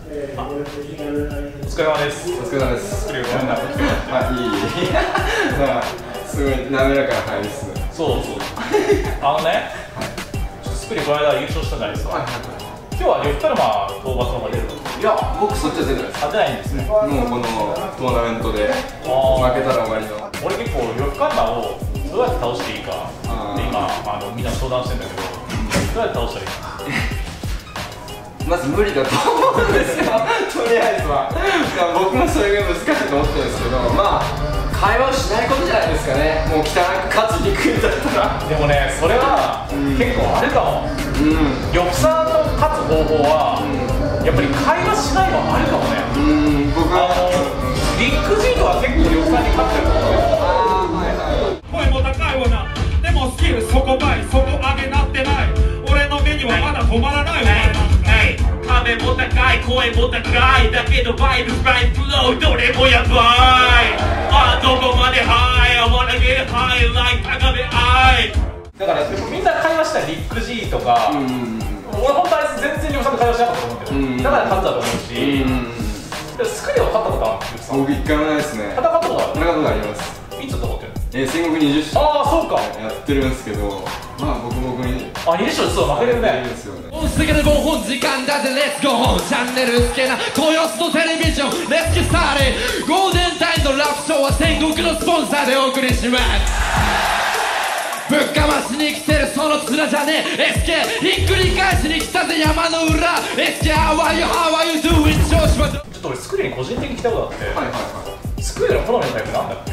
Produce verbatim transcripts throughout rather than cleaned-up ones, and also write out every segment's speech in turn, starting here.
疲れ様です。 お疲れ様です。 スクリューごめんな。 あ、いいいい。なんかすごい滑らかな入りっすね。 そうそう。あのね、スクリューこの間優勝したじゃないですか。今日は呂布カルマ討伐の方が出るの？ いや、僕そっちは出てないです。 あ、出ないんですね。 もうこのトーナメントで負けたら終わりの。 俺結構呂布カルマをどうやって倒していいかで今あのみんな相談してんだけど、どうやって倒したらいいか。 まず無理だと思うんですよ。とりあえずは。僕もそれが難しいと思ってるんですけど、まあ会話をしないことじゃないですかね。もう汚く勝ちにくいんだったら。でもね、それは結構あるかも。呂布さんの勝つ方法は、うん、やっぱり会話しないのはあるかもね。 うん、僕はあのリック G とは結構呂布さんに勝ってると思うよ。 声も高いわな。でもスキルそこ倍、そこ上げなってない。俺の目にはまだ止まらないわ。壁も高い、声も高い。だけどバイブス、ライフローどれもやばい。あ、どこまでハイ I wanna get high like 高め愛。 だからみんな会話したらリック G とか、うん、俺本当あいつ全然呂布さんと会話しなかったと思うけど、うん、だから勝ったと思うし、うん、スクリューは勝ったことあるの？ 僕一回もないですね。 戦ったことある？ 戦ったことあります。 いつ戦ってるの？ えー、戦国にじゅっしょう。 ああ、そうか。 やってるんですけど、まあ僕僕にあ、にじゅっしょうそう負けてるね。 もうすぐでごほん時間だぜ、レッツゴーホン。チャンネルつけな豊洲のテレビジョン、レッツゲスターレ。ゴールデンタイムのラップショーは戦国のスポンサーでお送りします。ぶっかましに来てるその面じゃねえ エスケー ひっくり返しに来たぜ山の裏 エスケー How are you how are you doing 調子はちょっと俺スクリューに個人的に来たことあって、はいはいはい、スクリューの好みのタイプなんだっけ？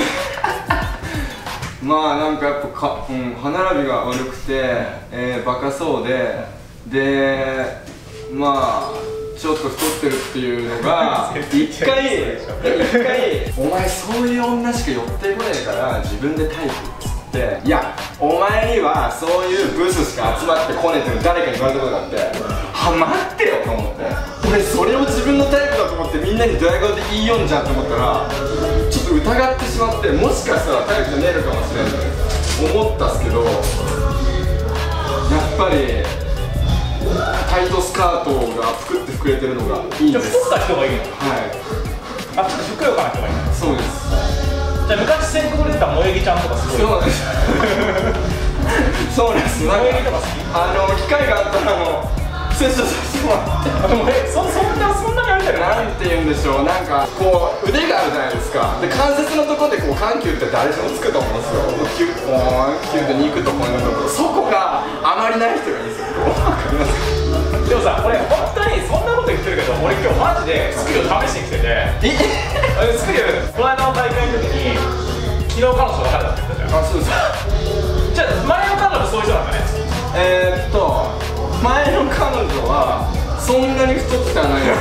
まあなんかやっぱか、うん、歯並びが悪くて、えー、バカそうででまあちょっと太ってるっていうのが一回一回お前そういう女しか寄ってこねえから自分でタイプっつっていやお前にはそういうブスしか集まってこねえって誰かに言われたことがあっては待ってよと思って俺それを自分のタイプだと思ってみんなにドヤ顔で言いよんじゃんと思ったらちょっと疑ってしまってもしかしたらタイプじゃねえのかもしれないと思ったっすけどやっぱりタイトスカートがふくって膨れてるのがいいです。 太った人がいいの？ はい。 あ、ちょっとふくよかな人がいいの？ そうです。 じゃあ昔戦国で出た萌木ちゃんとかすごい。 そうです。そうです。 萌木とか好き？ あの機会があったらあのセッションさせてもらって。 でもえそそんなそんなにあるんだよ。 なんて言うんでしょう。なんかこう腕があるじゃないですか。で関節のところでこう緩急って誰でもつくと思うんですよ。キュッこうキュッと肉とこのところそこがあまりない人がいいんですよ。わかりますか？ でもさ、俺本当にそんなこと言ってるけど俺今日マジでスクリューを試しに来ててえスクリューこの間の大会の時に昨日彼女と別れたって言ったじゃん。 あ、そうです。 じゃあ前の彼女もそういう人なんだね。 えーっと前の彼女はそんなに太ってはないです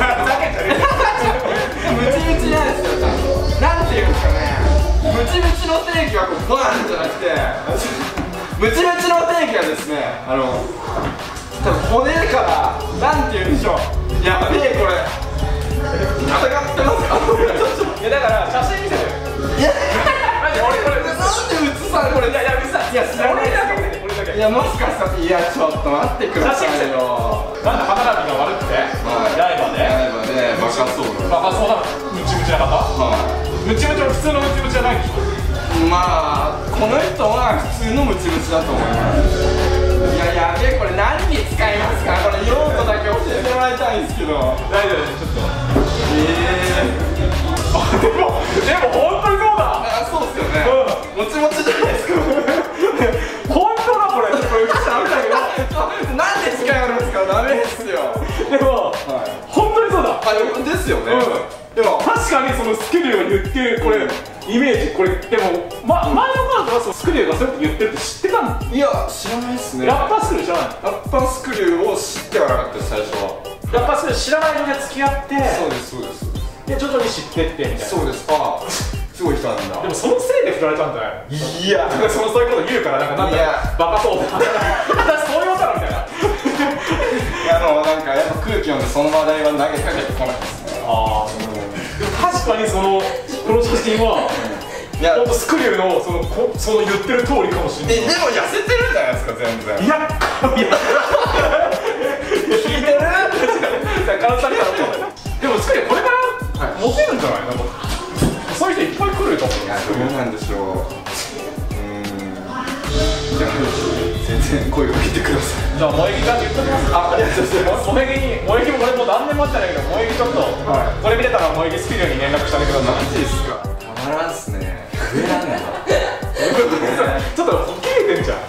ムチムチなんですよ。なんていうんですかねムチムチの定義はこうバーンじゃなくてムチムチの定義はですねあの多分骨からなんていうんでしょうやべえこれ戦ってますかいやだから写真見せてよ。いや俺これなんで写さんこれいやいやさいや知らないですけどいやもしかしたらいやちょっと待ってくださいよ。 なんで歯並びが悪くて刃で刃でバカそうなバカそうなムチムチな方ムチムチは普通のムチムチじゃないんでしょ。 まあこの人は普通のムチムチだと思います。いややべえこれ何に使いますかこれ用途だけ教えてもらいたいんですけど大丈夫ですちょっとええー、あでもでも本当にそうだあそうっすよね、うん、もちもちじゃないですか本当だこれこれダメだけどなんで使いあるんですかダメですよでも、はい、本当にそうだあですよね、うん、でも確かにそのスクリューを言ってるこれ、うんイメージこれでも、ま、前の彼女はスクリューがそうやって言ってるって知ってたの？いや知らないっすね。 ラッパースクリュー知らない？ ラッパースクリューを知ってはなかったです最初は。 ラッパースクリュー知らないので付き合ってそうですそうですで徐々に知ってってみたいな。 そうですああすごい人なんだ。 でもそのせいで振られたんだよ。いやそのそういうこと言うからなんかなんだバカそうだ私そういうことなのみたいないやあのなんかやっぱ空気読んでその話題は投げかけてこないですね。ああでも確かにそのこの写真はほんとスクリューのそのこその言ってる通りかもしれない。 えでも痩せてるじゃないですか全然。 いやいや聞いてるさんからされたらでもスクリューこれからモテるんじゃないの？そういう人いっぱい来ると思う。 いや、どうなんでしょう。うーん。じゃあ全然声をかけてください。 じゃあ萌え木から言っときます。あ、ありがとうございます。萌え木に萌え木もこれもう何年待ってないけど萌え木ちょっとこれ見れたら萌え木スキルに連絡してあげてください。 マジですか？たまらんっすね。増えらんない。 ちょっと切れてんじゃん。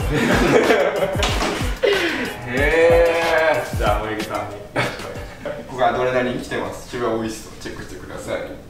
へえ。 じゃあ萌え木さんに。 ここはアドレナリン来てます。千葉オイストチェックしてください。